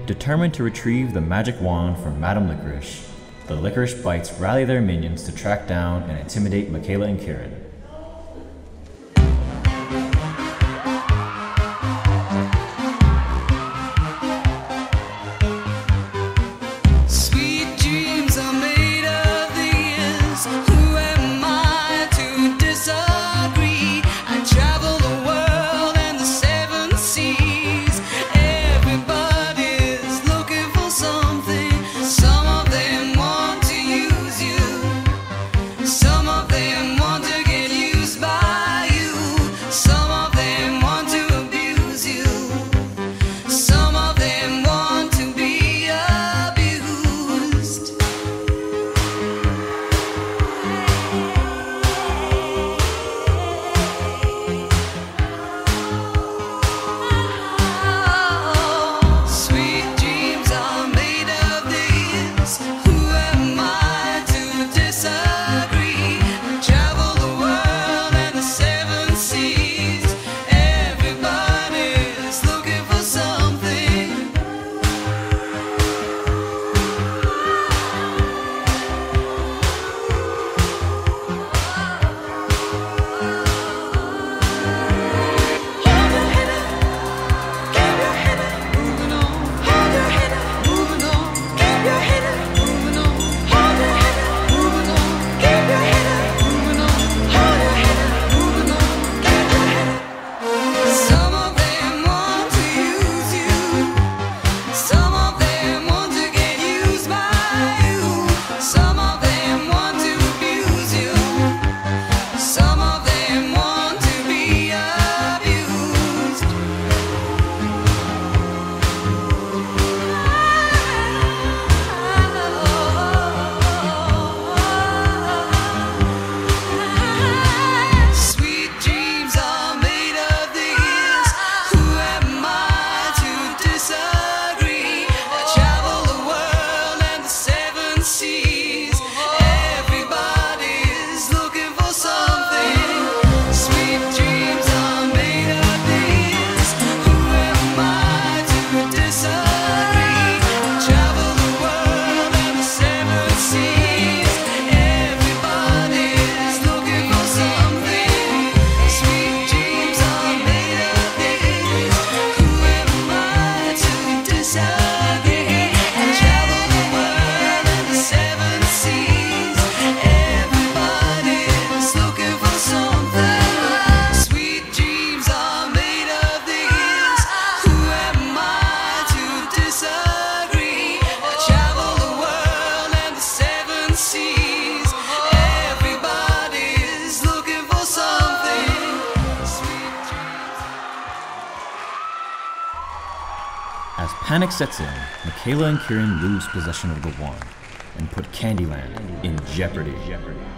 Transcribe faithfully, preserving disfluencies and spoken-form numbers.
Determined to retrieve the magic wand from Madame Licorice, the Licorice Bites rally their minions to track down and intimidate Michaela and Kieran. As panic sets in, Michaela and Kieran lose possession of the wand and put Candyland in jeopardy.